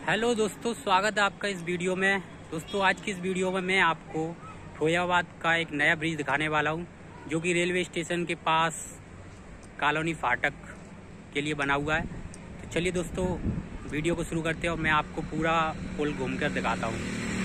Hello दोस्तों, स्वागत है आपका इस वीडियो में। दोस्तों, आज की इस वीडियो में मैं आपको फरोयाबाद का एक नया ब्रिज दिखाने वाला हूं, जो कि रेलवे स्टेशन के पास कॉलोनी फाटक के लिए बना हुआ है। तो चलिए दोस्तों, वीडियो को शुरू करते हैं और मैं आपको पूरा पुल घूमकर दिखाता हूं।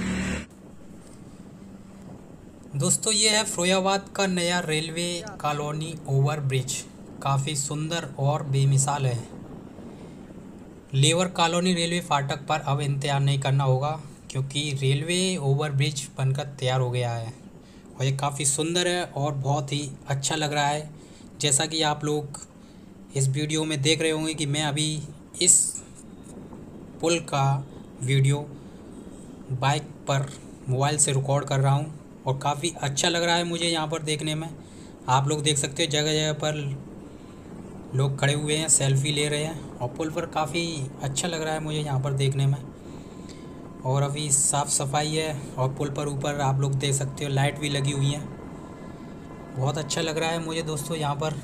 दोस्तों, ये है फरोयाबाद का नया रेलवे कॉलोनी ओवर ब्रिज। काफ़ी सुंदर और बेमिसाल है। लेबर कॉलोनी रेलवे फाटक पर अब इंतजार नहीं करना होगा, क्योंकि रेलवे ओवर ब्रिज बनकर तैयार हो गया है और ये काफ़ी सुंदर है और बहुत ही अच्छा लग रहा है। जैसा कि आप लोग इस वीडियो में देख रहे होंगे कि मैं अभी इस पुल का वीडियो बाइक पर मोबाइल से रिकॉर्ड कर रहा हूँ और काफ़ी अच्छा लग रहा है मुझे यहाँ पर देखने में। आप लोग देख सकते हो जगह जगह पर लोग खड़े हुए हैं, सेल्फी ले रहे हैं और पुल पर काफ़ी अच्छा लग रहा है मुझे यहाँ पर देखने में। और अभी साफ़ सफाई है और पुल पर ऊपर आप लोग देख सकते हो लाइट भी लगी हुई है। बहुत अच्छा लग रहा है मुझे दोस्तों, यहाँ पर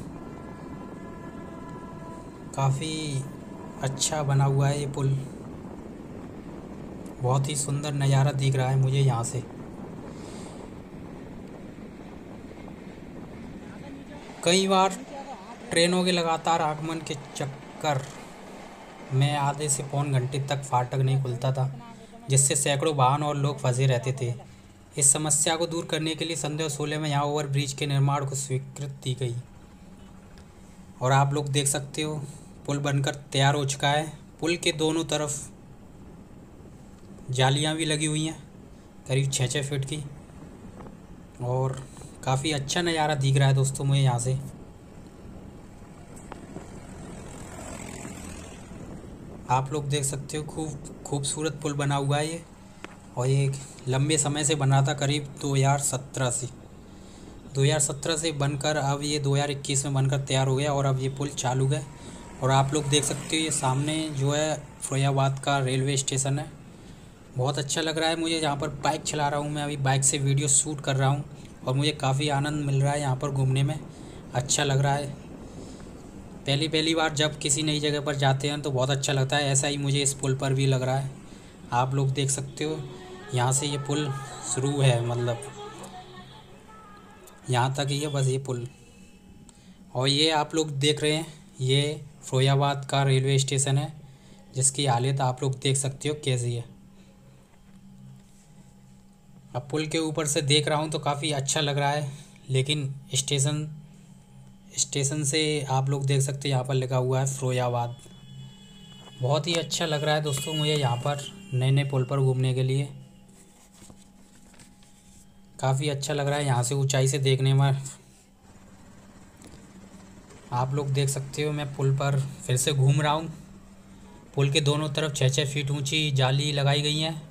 काफ़ी अच्छा बना हुआ है ये पुल। बहुत ही सुंदर नज़ारा दिख रहा है मुझे यहाँ से। कई बार ट्रेनों के लगातार आगमन के चक्कर में आधे से पौन घंटे तक फाटक नहीं खुलता था, जिससे सैकड़ों वाहन और लोग फंसे रहते थे। इस समस्या को दूर करने के लिए सन 2016 में यहाँ ओवर ब्रिज के निर्माण को स्वीकृति दी गई और आप लोग देख सकते हो पुल बनकर तैयार हो चुका है। पुल के दोनों तरफ जालियाँ भी लगी हुई हैं, करीब 6-6 फीट की, और काफ़ी अच्छा नज़ारा दिख रहा है दोस्तों मुझे यहाँ से। आप लोग देख सकते हो खूबसूरत पुल बना हुआ है ये, और ये लंबे समय से बना था, करीब 2017 से बनकर अब ये 2021 में बनकर तैयार हो गया और अब ये पुल चालू है। और आप लोग देख सकते हो ये सामने जो है फरोयाबाद का रेलवे स्टेशन है। बहुत अच्छा लग रहा है मुझे। यहाँ पर बाइक चला रहा हूँ मैं, अभी बाइक से वीडियो शूट कर रहा हूँ और मुझे काफ़ी आनंद मिल रहा है यहाँ पर घूमने में। अच्छा लग रहा है। पहली बार जब किसी नई जगह पर जाते हैं तो बहुत अच्छा लगता है। ऐसा ही मुझे इस पुल पर भी लग रहा है। आप लोग देख सकते हो यहाँ से ये पुल शुरू है, मतलब यहाँ तक ही है बस ये पुल। और ये आप लोग देख रहे हैं ये फरोयाबाद का रेलवे स्टेशन है, जिसकी हालत आप लोग देख सकते हो कैसी है। अब पुल के ऊपर से देख रहा हूँ तो काफ़ी अच्छा लग रहा है, लेकिन स्टेशन से आप लोग देख सकते हो यहाँ पर लिखा हुआ है फरोयाबाद। बहुत ही अच्छा लग रहा है दोस्तों मुझे यहाँ पर नए नए पुल पर घूमने के लिए। काफ़ी अच्छा लग रहा है यहाँ से ऊंचाई से देखने में। आप लोग देख सकते हो मैं पुल पर फिर से घूम रहा हूँ। पुल के दोनों तरफ 6-6 फीट ऊंची जाली लगाई गई हैं।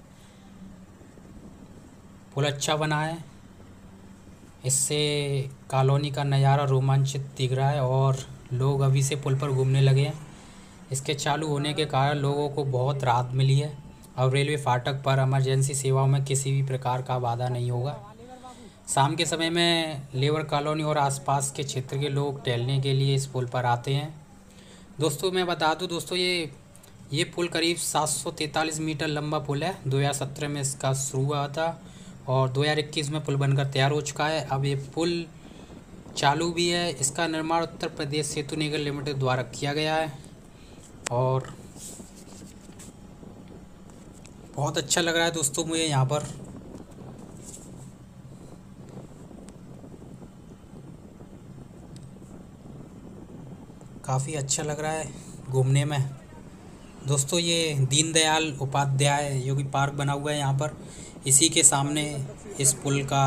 पुल अच्छा बना है, इससे कॉलोनी का नज़ारा रोमांचित दिख रहा है और लोग अभी से पुल पर घूमने लगे हैं। इसके चालू होने के कारण लोगों को बहुत राहत मिली है। अब रेलवे फाटक पर इमरजेंसी सेवाओं में किसी भी प्रकार का बाधा नहीं होगा। शाम के समय में लेबर कॉलोनी और आसपास के क्षेत्र के लोग टहलने के लिए इस पुल पर आते हैं। दोस्तों, मैं बता दूं दोस्तों, ये पुल करीब 743 मीटर लंबा पुल है। 2017 में इसका शुरू हुआ था और 2021 में पुल बनकर तैयार हो चुका है। अब ये पुल चालू भी है। इसका निर्माण उत्तर प्रदेश सेतु निगम लिमिटेड द्वारा किया गया है और बहुत अच्छा लग रहा है दोस्तों मुझे यहाँ पर। काफ़ी अच्छा लग रहा है घूमने में दोस्तों। ये दीनदयाल उपाध्याय योगी पार्क बना हुआ है यहाँ पर, इसी के सामने इस पुल का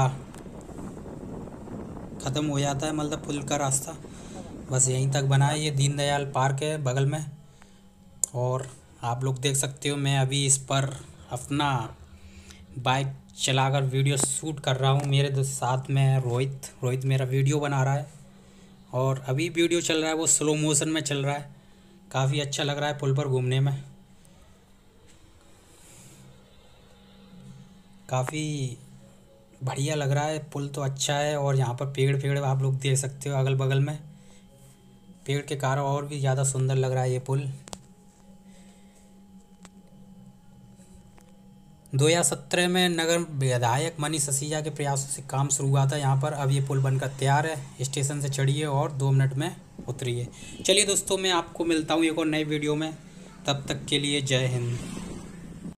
ख़त्म हो जाता है, मतलब पुल का रास्ता बस यहीं तक बना है। ये दीनदयाल पार्क है बगल में और आप लोग देख सकते हो मैं अभी इस पर अपना बाइक चलाकर वीडियो शूट कर रहा हूँ। मेरे साथ में रोहित मेरा वीडियो बना रहा है और अभी वीडियो चल रहा है वो स्लो मोशन में चल रहा है। काफ़ी अच्छा लग रहा है पुल पर घूमने में। काफ़ी बढ़िया लग रहा है, पुल तो अच्छा है। और यहाँ पर पेड़ आप लोग देख सकते हो अगल बगल में, पेड़ के कारण और भी ज़्यादा सुंदर लग रहा है ये पुल। 2017 में नगर विधायक मनीष सिसोदिया के प्रयासों से काम शुरू हुआ था यहाँ पर। अब ये पुल बनकर तैयार है। स्टेशन से चढ़िए और 2 मिनट में उतरिए। चलिए दोस्तों, मैं आपको मिलता हूँ एक और नई वीडियो में। तब तक के लिए जय हिंद।